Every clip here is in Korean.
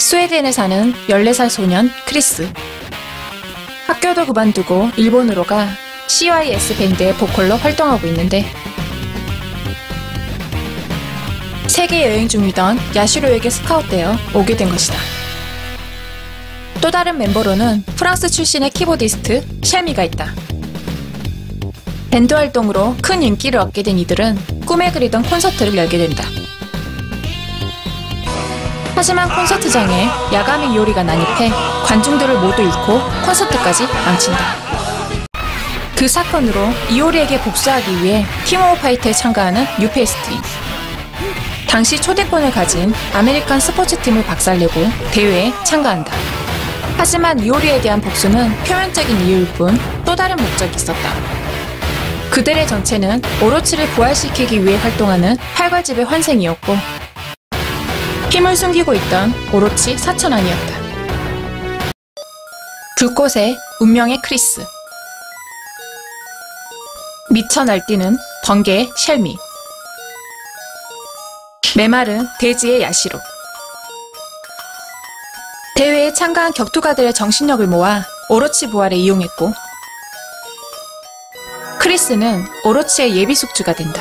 스웨덴에 사는 14살 소년 크리스. 학교도 그만두고 일본으로 가 CYS 밴드의 보컬로 활동하고 있는데, 세계 여행 중이던 야시로에게 스카웃되어 오게 된 것이다. 또 다른 멤버로는 프랑스 출신의 키보디스트 쉘미가 있다. 밴드 활동으로 큰 인기를 얻게 된 이들은 꿈에 그리던 콘서트를 열게 된다. 하지만 콘서트장에 야감의 이오리가 난입해 관중들을 모두 잃고 콘서트까지 망친다. 그 사건으로 이오리에게 복수하기 위해 킹 오브 파이터에 참가하는 뉴페이스트인. 당시 초대권을 가진 아메리칸 스포츠팀을 박살내고 대회에 참가한다. 하지만 이오리에 대한 복수는 표면적인 이유일 뿐 또 다른 목적이 있었다. 그들의 정체는 오로치를 부활시키기 위해 활동하는 팔괄집의 환생이었고, 힘을 숨기고 있던 오로치 사천왕이었다. 불꽃의 운명의 크리스, 미쳐 날뛰는 번개의 쉘미, 메마른 대지의 야시로. 대회에 참가한 격투가들의 정신력을 모아 오로치 부활에 이용했고, 크리스는 오로치의 예비 숙주가 된다.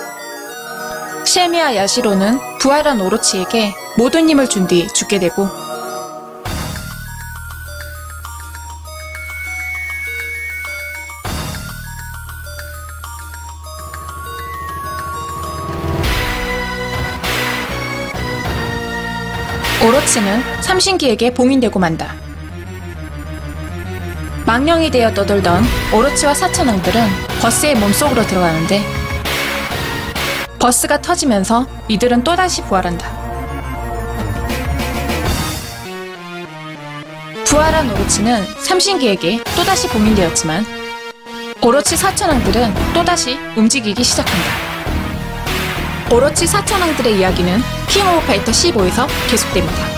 쉘미와 야시로는 부활한 오로치에게 모든 힘을 준 뒤 죽게 되고, 오로치는 삼신기에게 봉인되고 만다. 망령이 되어 떠돌던 오로치와 사천왕들은 버스의 몸속으로 들어가는데, 버스가 터지면서 이들은 또다시 부활한다. 부활한 오로치는 삼신기에게 또다시 봉인되었지만, 오로치 사천왕들은 또다시 움직이기 시작한다. 오로치 사천왕들의 이야기는 킹 오브 파이터 15에서 계속됩니다.